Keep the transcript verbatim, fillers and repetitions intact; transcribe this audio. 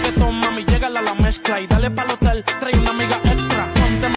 reggaetón, mami, llégala a la mezcla y dale pa'l hotel, trae una amiga